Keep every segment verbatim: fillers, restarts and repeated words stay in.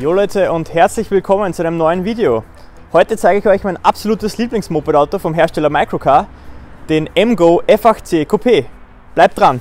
Jo Leute und herzlich willkommen zu einem neuen Video. Heute zeige ich euch mein absolutes Lieblingsmopedauto vom Hersteller Microcar, den EmGo F acht C Coupé. Bleibt dran!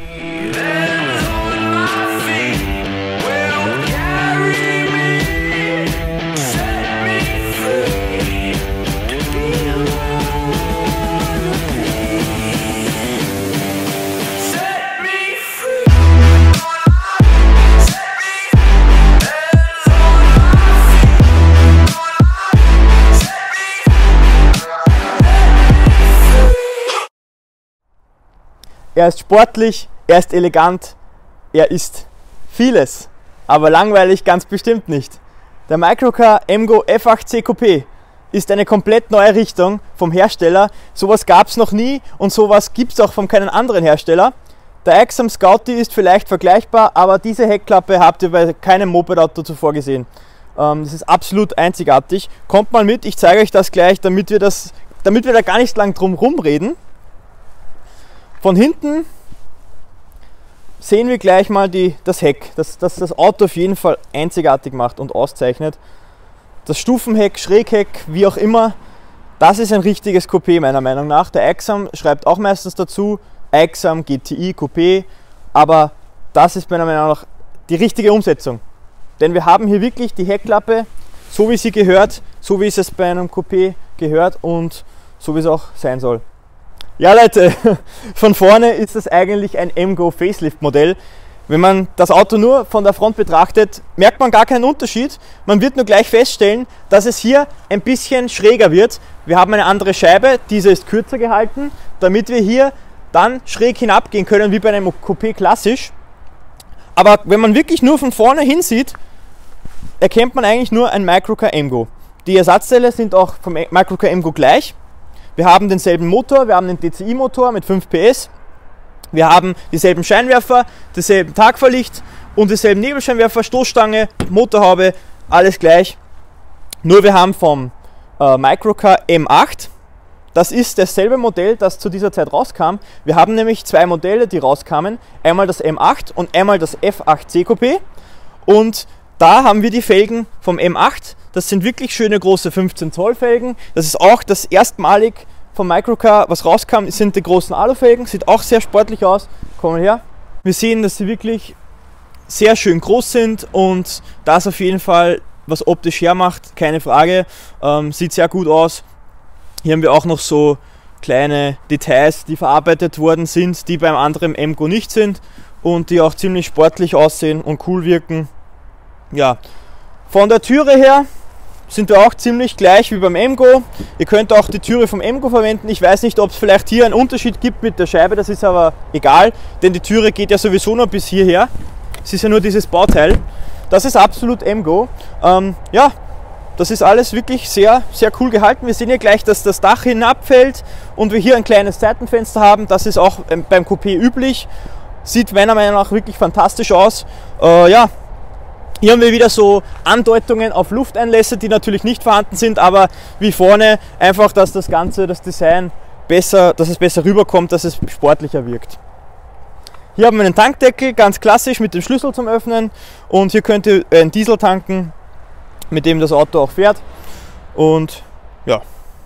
Er ist sportlich, er ist elegant, er ist vieles, aber langweilig ganz bestimmt nicht. Der Microcar EmGo F acht C Coupé ist eine komplett neue Richtung vom Hersteller. Sowas gab es noch nie und sowas gibt es auch von keinem anderen Hersteller. Der Aixam Scouty ist vielleicht vergleichbar, aber diese Heckklappe habt ihr bei keinem Mopedauto zuvor gesehen. Ähm, das ist absolut einzigartig. Kommt mal mit, ich zeige euch das gleich, damit wir, das, damit wir da gar nicht lang drum rumreden. Von hinten sehen wir gleich mal die, das Heck, das, das das Auto auf jeden Fall einzigartig macht und auszeichnet. Das Stufenheck, Schrägheck, wie auch immer, das ist ein richtiges Coupé meiner Meinung nach. Der Aixam schreibt auch meistens dazu, Aixam G T I Coupé, aber das ist meiner Meinung nach die richtige Umsetzung. Denn wir haben hier wirklich die Heckklappe, so wie sie gehört, so wie es bei einem Coupé gehört und so wie es auch sein soll. Ja Leute, von vorne ist es eigentlich ein EmGo Facelift Modell. Wenn man das Auto nur von der Front betrachtet, merkt man gar keinen Unterschied. Man wird nur gleich feststellen, dass es hier ein bisschen schräger wird. Wir haben eine andere Scheibe, diese ist kürzer gehalten, damit wir hier dann schräg hinabgehen können, wie bei einem Coupé klassisch. Aber wenn man wirklich nur von vorne hinsieht, erkennt man eigentlich nur ein Microcar EmGo. Die Ersatzteile sind auch vom Microcar EmGo gleich. Wir haben denselben Motor, wir haben den D C I-Motor mit fünf P S, wir haben dieselben Scheinwerfer, dasselben Tagfahrlicht und dieselben Nebelscheinwerfer, Stoßstange, Motorhaube, alles gleich. Nur wir haben vom äh, Microcar M acht, das ist dasselbe Modell, das zu dieser Zeit rauskam. Wir haben nämlich zwei Modelle, die rauskamen, einmal das M acht und einmal das F acht C Coupé. Und da haben wir die Felgen vom M acht. Das sind wirklich schöne große fünfzehn Zoll Felgen. Das ist auch das erstmalig vom Microcar, was rauskam, sind die großen Alufelgen. Sieht auch sehr sportlich aus. Kommen wir her. Wir sehen, dass sie wirklich sehr schön groß sind und das auf jeden Fall, was optisch hermacht, keine Frage. Ähm, sieht sehr gut aus. Hier haben wir auch noch so kleine Details, die verarbeitet worden sind, die beim anderen EmGo nicht sind und die auch ziemlich sportlich aussehen und cool wirken. Ja, von der Türe her sind wir auch ziemlich gleich wie beim EmGo. Ihr könnt auch die Türe vom EmGo verwenden. Ich weiß nicht, ob es vielleicht hier einen Unterschied gibt mit der Scheibe, das ist aber egal, denn die Türe geht ja sowieso nur bis hierher. Es ist ja nur dieses Bauteil. Das ist absolut EmGo. Ähm, ja, das ist alles wirklich sehr, sehr cool gehalten. Wir sehen hier gleich, dass das Dach hinabfällt und wir hier ein kleines Seitenfenster haben. Das ist auch beim Coupé üblich. Sieht meiner Meinung nach wirklich fantastisch aus. Äh, ja. Hier haben wir wieder so Andeutungen auf Lufteinlässe, die natürlich nicht vorhanden sind, aber wie vorne einfach, dass das Ganze, das Design besser, dass es besser rüberkommt, dass es sportlicher wirkt. Hier haben wir einen Tankdeckel, ganz klassisch mit dem Schlüssel zum Öffnen und hier könnt ihr einen Diesel tanken, mit dem das Auto auch fährt. Und ja.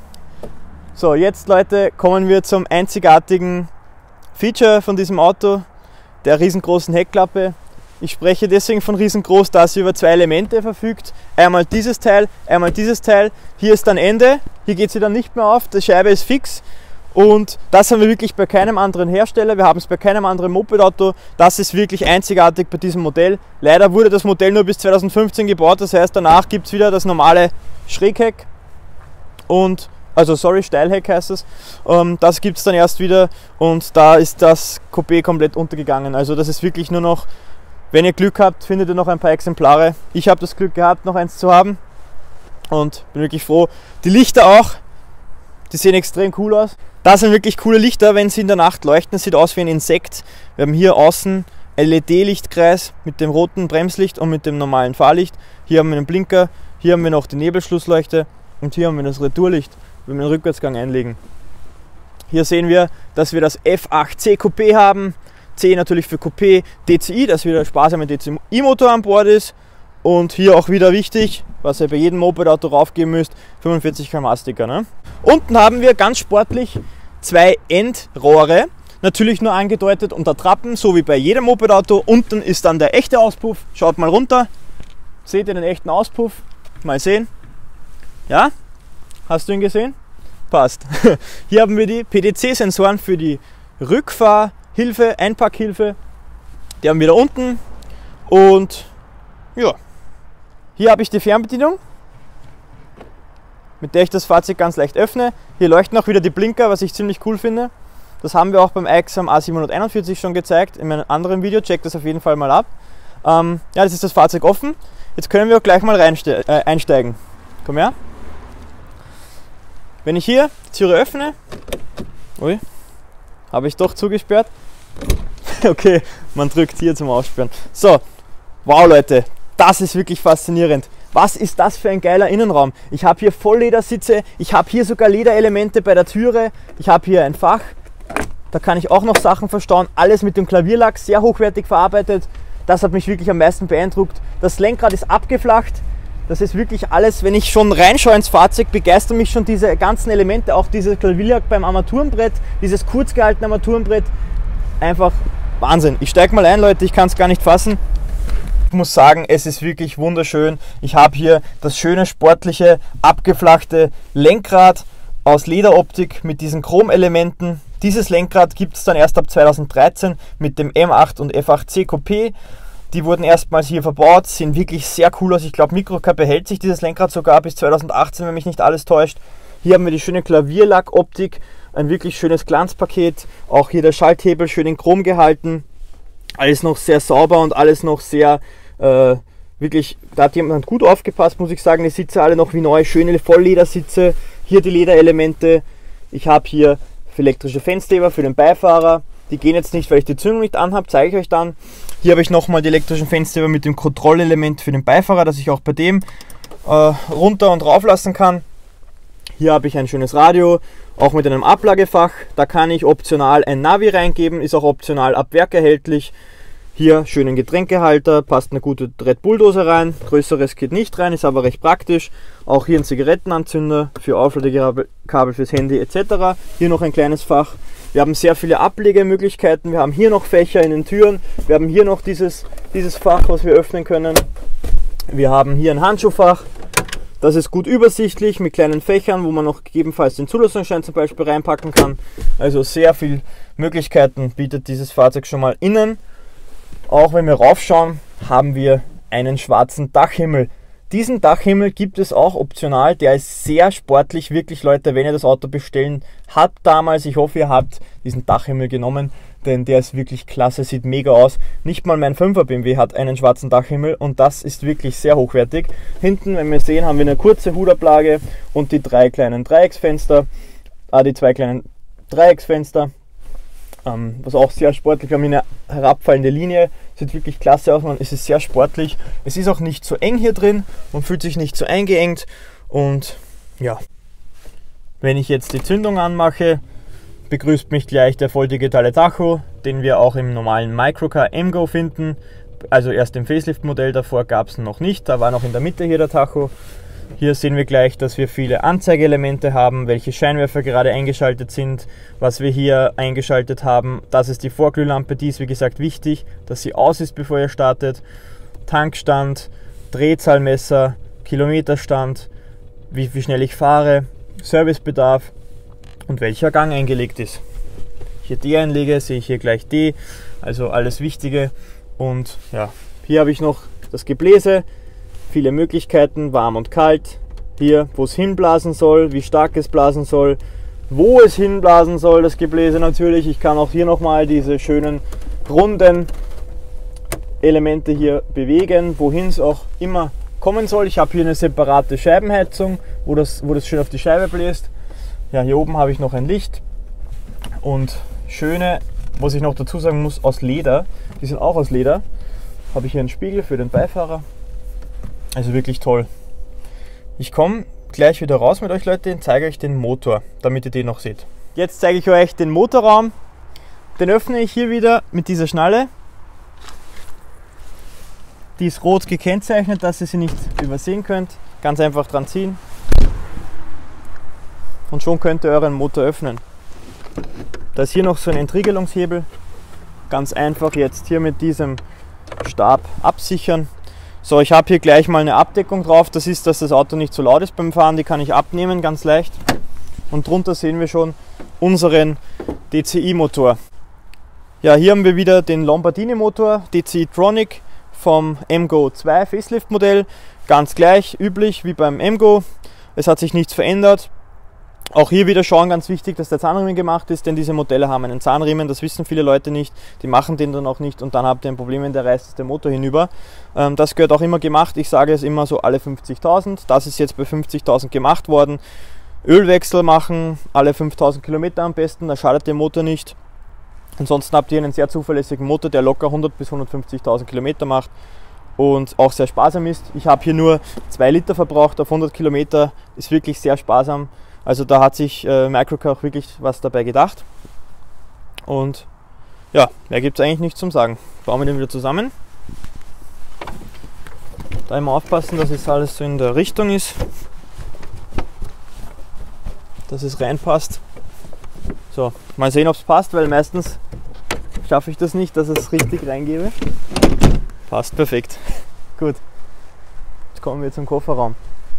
So, jetzt Leute, kommen wir zum einzigartigen Feature von diesem Auto, der riesengroßen Heckklappe. Ich spreche deswegen von riesengroß, da sie über zwei Elemente verfügt. Einmal dieses Teil, einmal dieses Teil. Hier ist dann Ende, hier geht sie dann nicht mehr auf, die Scheibe ist fix. Und das haben wir wirklich bei keinem anderen Hersteller, wir haben es bei keinem anderen Mopedauto. Das ist wirklich einzigartig bei diesem Modell. Leider wurde das Modell nur bis zweitausendfünfzehn gebaut, das heißt danach gibt es wieder das normale Schrägheck. Und, also sorry, Steilheck heißt es. Ähm, das gibt es dann erst wieder und da ist das Coupé komplett untergegangen. Also das ist wirklich nur noch... Wenn ihr Glück habt, findet ihr noch ein paar Exemplare. Ich habe das Glück gehabt, noch eins zu haben und bin wirklich froh. Die Lichter auch, die sehen extrem cool aus. Das sind wirklich coole Lichter, wenn sie in der Nacht leuchten. Das sieht aus wie ein Insekt. Wir haben hier außen L E D-Lichtkreis mit dem roten Bremslicht und mit dem normalen Fahrlicht. Hier haben wir einen Blinker, hier haben wir noch die Nebelschlussleuchte und hier haben wir das Retourlicht, wenn wir den Rückwärtsgang einlegen. Hier sehen wir, dass wir das F acht C Coupé haben. C natürlich für Coupé, D C I, dass wieder sparsam ein D C I-Motor an Bord ist. Und hier auch wieder wichtig, was ihr bei jedem Moped-Auto raufgeben müsst, fünfundvierzig Kilometer Sticker. Ne? Unten haben wir ganz sportlich zwei Endrohre, natürlich nur angedeutet unter Trappen, so wie bei jedem Moped-Auto. Unten ist dann der echte Auspuff. Schaut mal runter, seht ihr den echten Auspuff? Mal sehen. Ja? Hast du ihn gesehen? Passt. Hier haben wir die P D C-Sensoren für die Rückfahrhilfe, Einpackhilfe. Die haben wir da unten. Und ja, hier habe ich die Fernbedienung, mit der ich das Fahrzeug ganz leicht öffne. Hier leuchten auch wieder die Blinker, was ich ziemlich cool finde. Das haben wir auch beim Aixam A siebenhunderteinundvierzig schon gezeigt, in meinem anderen Video. Checkt das auf jeden Fall mal ab. Ähm, ja, das ist das Fahrzeug offen. Jetzt können wir auch gleich mal reinste äh, einsteigen. Komm her. Wenn ich hier die Türe öffne, ui, habe ich doch zugesperrt. Okay, man drückt hier zum Aussperren. So, wow Leute, das ist wirklich faszinierend. Was ist das für ein geiler Innenraum? Ich habe hier Vollledersitze, ich habe hier sogar Lederelemente bei der Türe, ich habe hier ein Fach, da kann ich auch noch Sachen verstauen. Alles mit dem Klavierlack, sehr hochwertig verarbeitet. Das hat mich wirklich am meisten beeindruckt. Das Lenkrad ist abgeflacht. Das ist wirklich alles, wenn ich schon reinschaue ins Fahrzeug, begeistern mich schon diese ganzen Elemente, auch dieses Klavierlack beim Armaturenbrett, dieses kurz gehaltene Armaturenbrett. Einfach Wahnsinn. Ich steige mal ein, Leute, ich kann es gar nicht fassen. Ich muss sagen, es ist wirklich wunderschön. Ich habe hier das schöne, sportliche, abgeflachte Lenkrad aus Lederoptik mit diesen Chromelementen. Dieses Lenkrad gibt es dann erst ab zweitausenddreizehn mit dem M acht und F acht C Coupé. Die wurden erstmals hier verbaut, sehen wirklich sehr cool aus. Ich glaube, Microcar behält sich dieses Lenkrad sogar bis zweitausendachtzehn, wenn mich nicht alles täuscht. Hier haben wir die schöne Klavierlackoptik, ein wirklich schönes Glanzpaket. Auch hier der Schalthebel schön in Chrom gehalten. Alles noch sehr sauber und alles noch sehr, äh, wirklich, da hat jemand gut aufgepasst, muss ich sagen. Die Sitze alle noch wie neu, schöne Vollledersitze. Hier die Lederelemente. Ich habe hier elektrische Fensterheber für den Beifahrer. Die gehen jetzt nicht, weil ich die Zündung nicht anhabe, zeige ich euch dann. Hier habe ich nochmal die elektrischen Fensterheber mit dem Kontrollelement für den Beifahrer, dass ich auch bei dem äh, runter und rauf lassen kann. Hier habe ich ein schönes Radio, auch mit einem Ablagefach. Da kann ich optional ein Navi reingeben, ist auch optional ab Werk erhältlich. Hier schönen Getränkehalter, passt eine gute Red Bull Dose rein. Größeres geht nicht rein, ist aber recht praktisch. Auch hier ein Zigarettenanzünder für Aufladekabel fürs Handy et cetera. Hier noch ein kleines Fach. Wir haben sehr viele Ablegemöglichkeiten. Wir haben hier noch Fächer in den Türen. Wir haben hier noch dieses, dieses Fach, was wir öffnen können. Wir haben hier ein Handschuhfach. Das ist gut übersichtlich mit kleinen Fächern, wo man noch gegebenenfalls den Zulassungsschein zum Beispiel reinpacken kann. Also sehr viele Möglichkeiten bietet dieses Fahrzeug schon mal innen. Auch wenn wir raufschauen, haben wir einen schwarzen Dachhimmel. Diesen Dachhimmel gibt es auch optional, der ist sehr sportlich, wirklich Leute, wenn ihr das Auto bestellen habt damals, ich hoffe ihr habt diesen Dachhimmel genommen, denn der ist wirklich klasse, sieht mega aus. Nicht mal mein fünfer B M W hat einen schwarzen Dachhimmel und das ist wirklich sehr hochwertig. Hinten, wenn wir sehen, haben wir eine kurze Hudablage und die drei kleinen Dreiecksfenster, ah, die zwei kleinen Dreiecksfenster. Ähm, was auch sehr sportlich, wir haben hier eine herabfallende Linie, sieht wirklich klasse aus, es ist sehr sportlich, es ist auch nicht so eng hier drin, man fühlt sich nicht so eingeengt und ja, wenn ich jetzt die Zündung anmache, begrüßt mich gleich der voll digitale Tacho, den wir auch im normalen Microcar M Go finden, also erst im Facelift-Modell, davor gab es noch nicht, da war noch in der Mitte hier der Tacho. Hier sehen wir gleich, dass wir viele Anzeigeelemente haben, welche Scheinwerfer gerade eingeschaltet sind, was wir hier eingeschaltet haben. Das ist die Vorglühlampe, die ist wie gesagt wichtig, dass sie aus ist, bevor ihr startet. Tankstand, Drehzahlmesser, Kilometerstand, wie, wie schnell ich fahre, Servicebedarf und welcher Gang eingelegt ist. Hier D einlege, sehe ich hier gleich D, also alles Wichtige. Und ja, hier habe ich noch das Gebläse. Viele Möglichkeiten, warm und kalt, hier wo es hinblasen soll, wie stark es blasen soll, wo es hinblasen soll, das Gebläse natürlich. Ich kann auch hier nochmal diese schönen runden Elemente hier bewegen, wohin es auch immer kommen soll. Ich habe hier eine separate Scheibenheizung, wo das, wo das schön auf die Scheibe bläst. Ja, hier oben habe ich noch ein Licht und schöne, was ich noch dazu sagen muss, aus Leder, die sind auch aus Leder. Habe ich hier einen Spiegel für den Beifahrer. Also wirklich toll. Ich komme gleich wieder raus mit euch, Leute, und zeige euch den Motor, damit ihr den noch seht. Jetzt zeige ich euch den Motorraum. Den öffne ich hier wieder mit dieser Schnalle. Die ist rot gekennzeichnet, dass ihr sie nicht übersehen könnt. Ganz einfach dran ziehen. Und schon könnt ihr euren Motor öffnen. Da ist hier noch so ein Entriegelungshebel. Ganz einfach jetzt hier mit diesem Stab absichern. So, ich habe hier gleich mal eine Abdeckung drauf. Das ist, dass das Auto nicht so laut ist beim Fahren. Die kann ich abnehmen, ganz leicht. Und drunter sehen wir schon unseren D C I-Motor. Ja, hier haben wir wieder den Lombardini-Motor, D C I-Tronic vom M G O zwei Facelift-Modell. Ganz gleich, üblich wie beim M G O. Es hat sich nichts verändert. Auch hier wieder schauen, ganz wichtig, dass der Zahnriemen gemacht ist, denn diese Modelle haben einen Zahnriemen, das wissen viele Leute nicht, die machen den dann auch nicht und dann habt ihr ein Problem, wenn der reißt der Motor hinüber. Ähm, das gehört auch immer gemacht, ich sage es immer so alle fünfzigtausend, das ist jetzt bei fünfzigtausend gemacht worden. Ölwechsel machen, alle fünftausend Kilometer am besten, da schadet der Motor nicht. Ansonsten habt ihr einen sehr zuverlässigen Motor, der locker hundert bis hundertfünfzigtausend Kilometer macht und auch sehr sparsam ist. Ich habe hier nur zwei Liter verbraucht auf hundert Kilometer, ist wirklich sehr sparsam. Also da hat sich äh, Microcar auch wirklich was dabei gedacht. Und ja, mehr gibt es eigentlich nicht zum Sagen. Bauen wir den wieder zusammen. Da immer aufpassen, dass es alles so in der Richtung ist. Dass es reinpasst. So, mal sehen, ob es passt, weil meistens schaffe ich das nicht, dass ich es richtig reingebe. Passt perfekt. Gut. Jetzt kommen wir zum Kofferraum.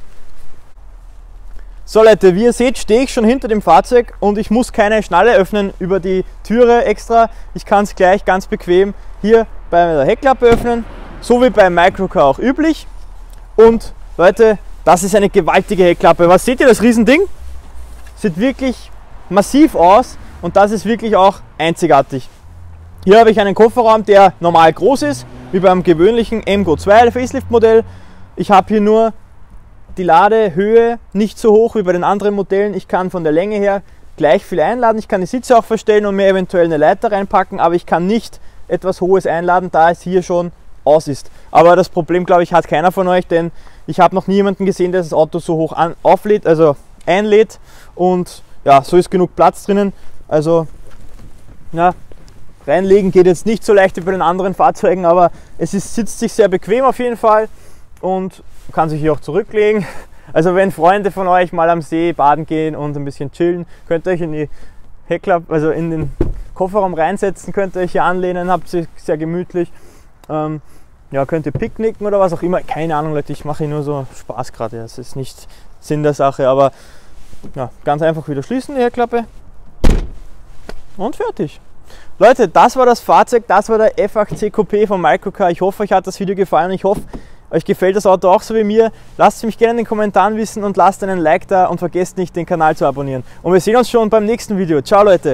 So Leute, wie ihr seht, stehe ich schon hinter dem Fahrzeug und ich muss keine Schnalle öffnen über die Türe extra. Ich kann es gleich ganz bequem hier bei der Heckklappe öffnen, so wie beim Microcar auch üblich. Und Leute, das ist eine gewaltige Heckklappe. Was seht ihr, das Riesending? Sieht wirklich massiv aus und das ist wirklich auch einzigartig. Hier habe ich einen Kofferraum, der normal groß ist, wie beim gewöhnlichen M G O zwei Facelift Modell. Ich habe hier nur die Ladehöhe nicht so hoch wie bei den anderen Modellen. Ich kann von der Länge her gleich viel einladen. Ich kann die Sitze auch verstellen und mir eventuell eine Leiter reinpacken, aber ich kann nicht etwas Hohes einladen, da es hier schon aus ist. Aber das Problem, glaube ich, hat keiner von euch, denn ich habe noch niemanden gesehen, der das Auto so hoch an, auflädt, also einlädt und ja, so ist genug Platz drinnen. Also ja, reinlegen geht jetzt nicht so leicht wie bei den anderen Fahrzeugen, aber es ist, sitzt sich sehr bequem auf jeden Fall und kann sich hier auch zurücklegen. Also wenn Freunde von euch mal am See baden gehen und ein bisschen chillen, könnt ihr euch in die Heckklappe, also in den Kofferraum reinsetzen, könnt ihr euch hier anlehnen, habt ihr sehr gemütlich. Ähm, ja, könnt ihr picknicken oder was auch immer. Keine Ahnung Leute, ich mache hier nur so Spaß gerade. Ja. Das ist nicht Sinn der Sache, aber ja, ganz einfach wieder schließen die Heckklappe und fertig. Leute, das war das Fahrzeug, das war der F acht C Coupé von Microcar. Ich hoffe, euch hat das Video gefallen. Ich hoffe, euch gefällt das Auto auch so wie mir. Lasst es mich gerne in den Kommentaren wissen und lasst einen Like da und vergesst nicht, den Kanal zu abonnieren. Und wir sehen uns schon beim nächsten Video. Ciao Leute!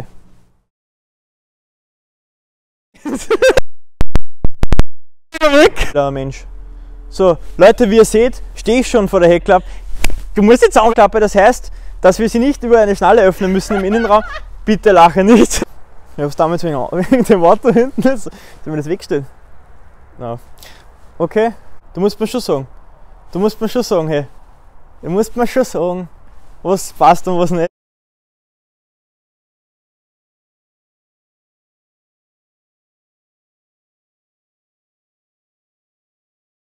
Der Mensch. So, Leute, wie ihr seht, stehe ich schon vor der Heckklappe. Du musst jetzt auch klappen, das heißt, dass wir sie nicht über eine Schnalle öffnen müssen im Innenraum. Bitte lache nicht. Ich habe es damals wegen dem Auto hinten, sollen wir das wegstellen? No. Okay. Du musst mir schon sagen, du musst mir schon sagen, hey, du musst mir schon sagen, was passt und was nicht.